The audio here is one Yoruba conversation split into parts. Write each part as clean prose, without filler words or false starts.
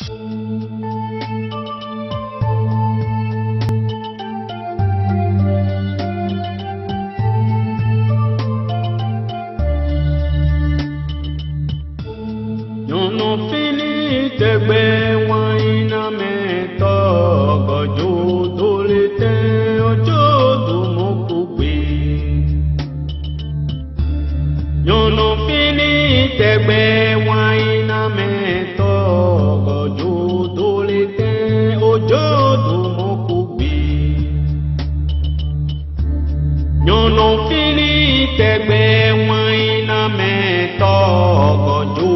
Yono fini tegbe waina meto gojo dolete ojo do mokugbe. Yono fini tegbe waina meto gojo dolete ojo do mokugbe. Yono fini tegbe waina meto gojo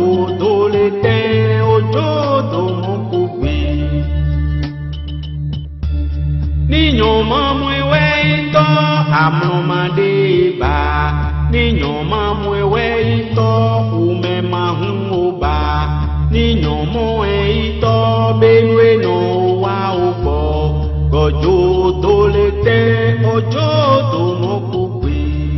Niño mamwe to amomade ba Niño mamwe to ume mahu ba Niño moe to benwe no wa ubo gojo dolete ojo do mokugbe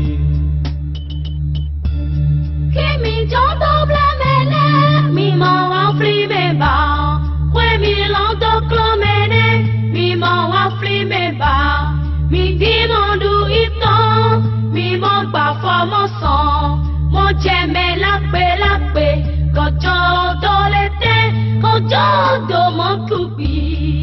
Kimi jodo blamene mi mo wa free me ba Kwe mi londo klomene mi mo wa free me ba Mi dino du ito mi mo gba fomo son Mo jeme lakpe gojo dolete gojo do mokugbe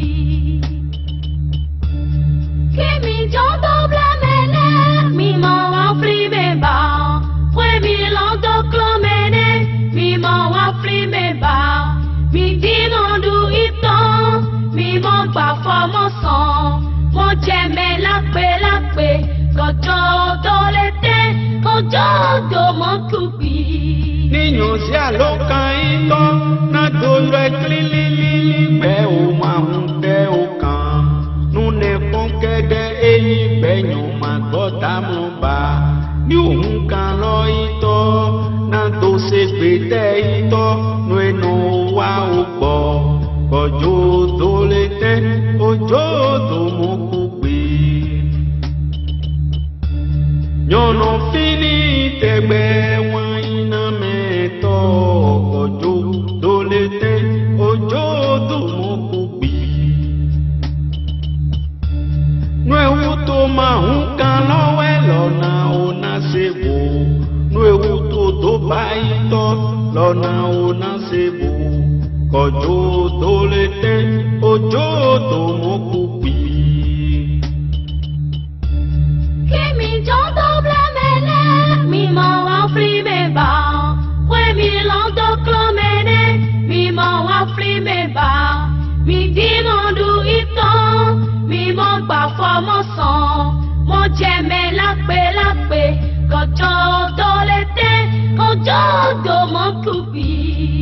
Kimi jodo blamene mi mo wa free me ba Kwe mi londo klomene mi mo wa free me ba Mi dino du ito mi mo gba fomo son Mo jeme lakpe gojo dolete gojo do mokugbe Niño si alokan ito na dolo eklilili pe o ma hunte o kan Nune konkede eyi pe nyon ma gbota mo ba Ni ohun kan lo ito na do se pete ito no eno wa o gbo Gojo dolete ojo do mokugbe Yono fini tegbe waina meto gojo dolete ojo do mokugbe Nwewu to mahun kan lowe lona ona sebo Nwewu to do baito lona ona sebo Gojo dolete ojo do mokugbe Kimi jodo blamene mi mo wa free me ba Kwe mi londo klomene mi mo wa free me ba Mi dino du ito mi mo gba fomo son Mo jeme lakpe gojo dolete gojo do mokugbe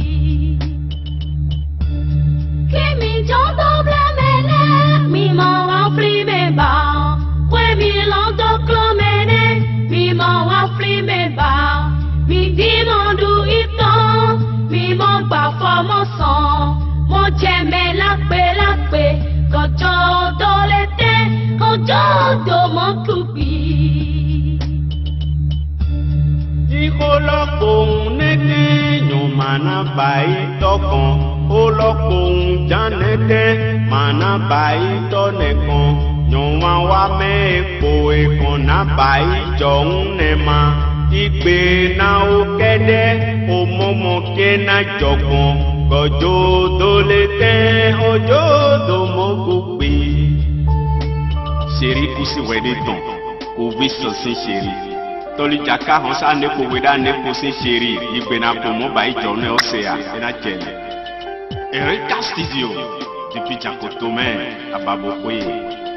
Kimi jodo blamene mi mo wa free me ba Kwe mi londo klomene mi mo wa free me ba Mi dino du ito mi mo gba fomo son Mo jeme lakpe gojo dolete gojo do mokugbe Ikolokun neke nyon mana bai tokon Olokun janete mana bai to nekon Nyon wa me epo ekon na bai jong nema Igbe na okede omomo ke na jogbon Gojo dolete ojo do mokugbe Seri pusi wedi ton Ovi sosin seri Toli jaka honsa neko weda neko sin sheri Igbe na pomo bai jone osea ena chele Erika Studio Depuis Jakoto men Ababokwe